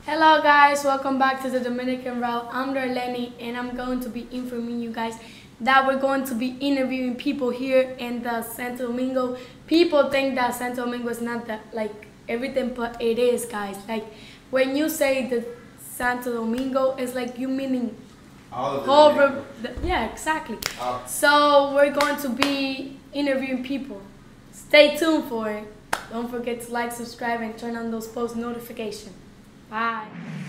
Hello guys, welcome back to the Dominican route. I'm Darlene and I'm going to be informing you guys that we're going to be interviewing people here in the Santo Domingo. People think that Santo Domingo is not that like everything, but it is, guys. Like when you say the Santo Domingo, it's like you meaning All of yeah, exactly. So we're going to be interviewing people. Stay tuned for it. Don't forget to like, subscribe, and turn on those post notifications. Bye.